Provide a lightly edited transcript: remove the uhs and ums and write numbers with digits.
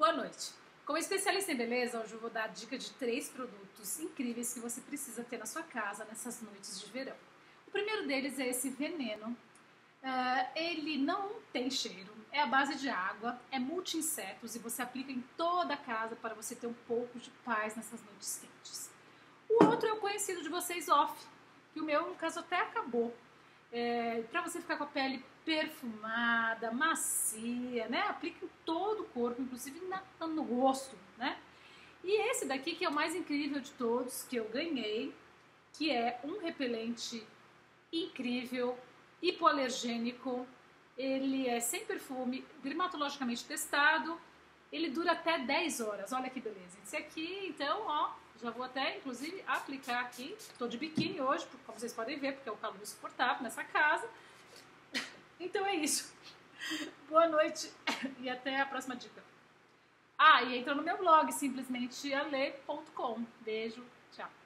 Boa noite. Como especialista em beleza, hoje eu vou dar a dica de 3 produtos incríveis que você precisa ter na sua casa nessas noites de verão. O primeiro deles é esse veneno. Ele não tem cheiro, é à base de água, é multi-insetos e você aplica em toda a casa para você ter um pouco de paz nessas noites quentes. O outro é o conhecido de vocês, Off, que o meu, no caso, até acabou. Para você ficar com a pele perfumada, macia, né? Aplica em todo o corpo, inclusive no rosto, né? E esse daqui que é o mais incrível de todos, que eu ganhei, que é um repelente incrível, hipoalergênico, ele é sem perfume, dermatologicamente testado, ele dura até 10 horas, olha que beleza. Esse aqui, então, ó, já vou até, inclusive, aplicar aqui. Estou de biquíni hoje, como vocês podem ver, porque é o calor insuportável nessa casa. Então é isso. Boa noite e até a próxima dica. E entra no meu blog, simplesmenteale.com. Beijo, tchau.